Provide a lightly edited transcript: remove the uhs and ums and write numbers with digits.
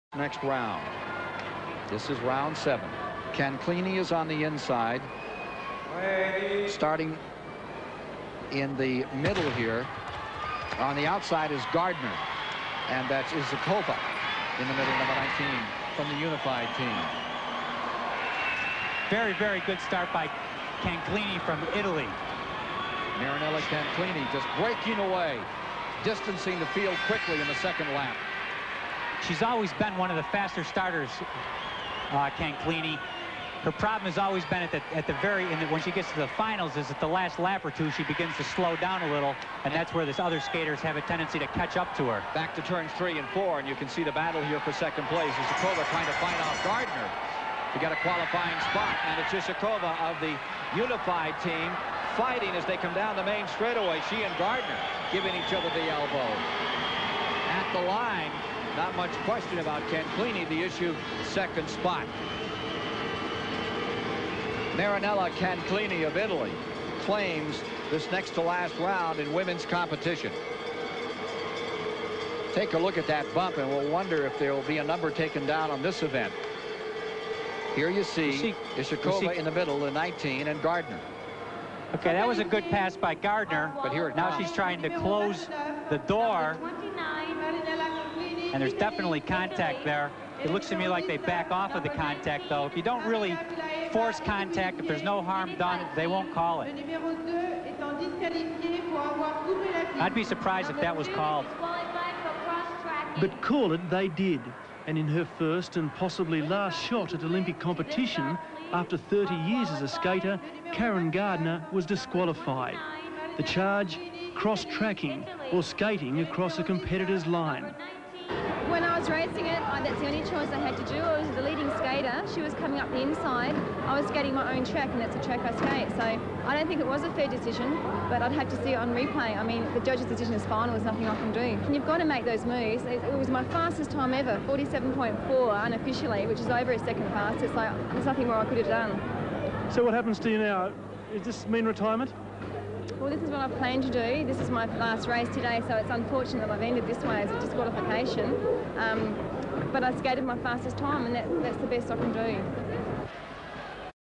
Next round. This is round 7. Canclini is on the inside. Starting in the middle here. On the outside is Gardner. And that's Isakova in the middle, number 19, from the unified team. Very, very good start by Canclini from Italy. Marinella Canclini just breaking away, distancing the field quickly in the second lap. She's always been one of the faster starters, Canclini. Her problem has always been when she gets to the finals, is at the last lap or two she begins to slow down a little, and that's where these other skaters have a tendency to catch up to her. Back to turns 3 and 4, and you can see the battle here for second place. Isakova trying to fight off Gardner to get a qualifying spot, and it's Isakova of the unified team fighting as they come down the main straightaway. She and Gardner giving each other the elbow. At the line, not much question about Canclini, the issue, second spot. Marinella Canclini of Italy claims this next to last round in women's competition. Take a look at that bump, and we'll wonder if there will be a number taken down on this event. Here you see Isakova in the middle, the 19, and Gardner. Okay, that was a good pass by Gardner, but here now she's trying to close the door, and there's definitely contact there. It looks to me like they back off of the contact, though. If you don't really force contact, if there's no harm done, they won't call it. I'd be surprised if that was called. But call it they did. And in her first and possibly last shot at Olympic competition, after 30 years as a skater, Karen Gardner was disqualified. The charge, cross-tracking or skating across a competitor's line. When I was racing it, that's the only choice I had to do. I was the leading skater. She was coming up the inside. I was skating my own track, and that's the track I skate. So I don't think it was a fair decision, but I'd have to see it on replay. I mean, the judge's decision is final. There's nothing I can do. And you've got to make those moves. It was my fastest time ever, 47.4 unofficially, which is over a second fast. It's like there's nothing more I could have done. So what happens to you now? Does this mean retirement? Well, this is what I plan to do. This is my last race today, so it's unfortunate that I've ended this way as a disqualification. But I skated my fastest time, and that's the best I can do.